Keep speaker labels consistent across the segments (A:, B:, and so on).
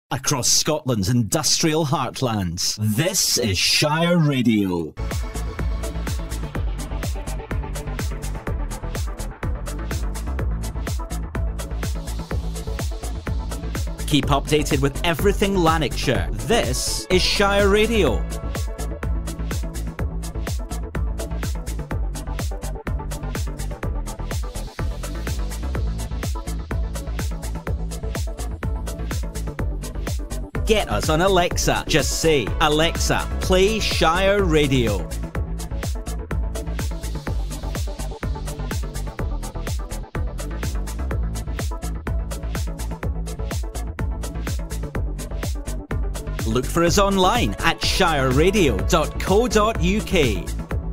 A: across Scotland's industrial heartlands. This is Shire Radio. Keep updated with everything Lanarkshire. This is Shire Radio. Get us on Alexa. Just say, Alexa, play Shire Radio. Look for us online at shireradio.co.uk.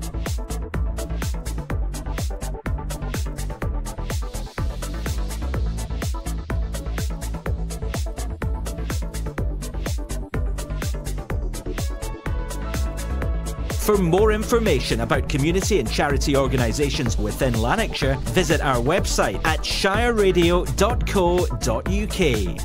A: For more information about community and charity organisations within Lanarkshire, visit our website at shireradio.co.uk.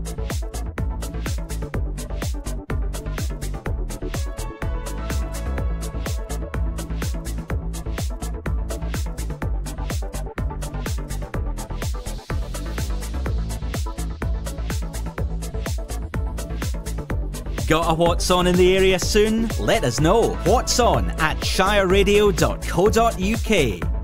A: Got a What's On in the area soon? Let us know. What's On at shireradio.co.uk.